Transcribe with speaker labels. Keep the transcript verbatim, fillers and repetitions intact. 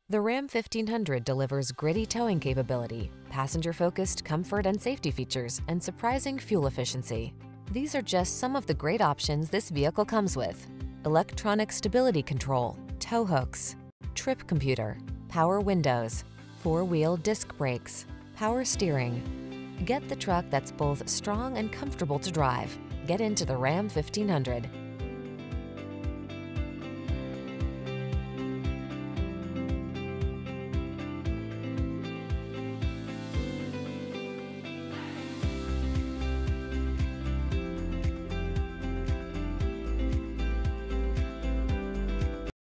Speaker 1: The Ram fifteen hundred delivers gritty towing capability, passenger-focused comfort and safety features, and surprising fuel efficiency. These are just some of the great options this vehicle comes with: electronic stability control, tow hooks, trip computer, power windows, four-wheel disc brakes, power steering. Get the truck that's both strong and comfortable to drive. Get into the Ram fifteen hundred.